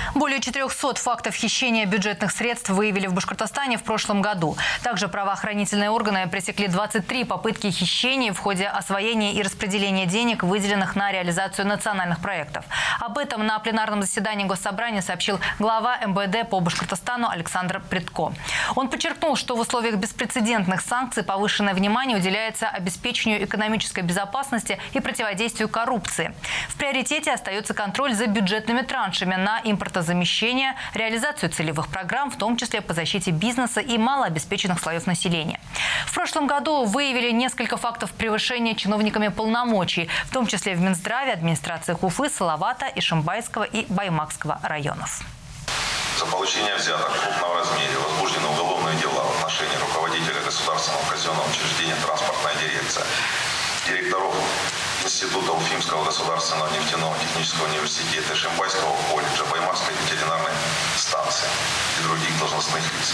Более 400 фактов хищения бюджетных средств выявили в Башкортостане в прошлом году. Также правоохранительные органы пресекли 23 попытки хищений в ходе освоения и распределения денег, выделенных на реализацию национальных проектов. Об этом на пленарном заседании Госсобрания сообщил глава МВД по Башкортостану Александр Прядко. Он подчеркнул, что в условиях беспрецедентных санкций повышенное внимание уделяется обеспечению экономической безопасности и противодействию коррупции. В приоритете остается контроль за бюджетными траншами на импортозамещение, реализацию целевых программ, в том числе по защите бизнеса и малообеспеченных слоев населения. В прошлом году выявили несколько фактов превышения чиновниками полномочий, в том числе в Минздраве, администрациях Уфы, Салавата, Ишимбайского и Баймакского районов. За получение взяток в крупном размере возбуждены уголовные дела в отношении руководителя государственного казенного учреждения «Транспортная дирекция», директоров Института Уфимского государственного нефтяного технического университета, Ишимбайского колледжа, Баймакской ветеринарной станции и других должностных лиц.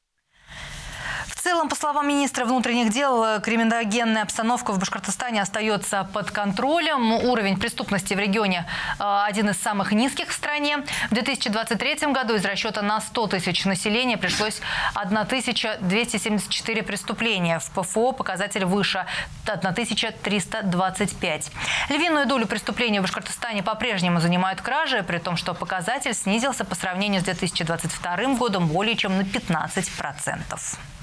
В целом, по словам министра внутренних дел, криминогенная обстановка в Башкортостане остается под контролем. Уровень преступности в регионе один из самых низких в стране. В 2023 году из расчета на 100 тысяч населения пришлось 1274 преступления. В ПФО показатель выше – 1325. Львиную долю преступлений в Башкортостане по-прежнему занимают кражи, при том, что показатель снизился по сравнению с 2022 годом более чем на 15%.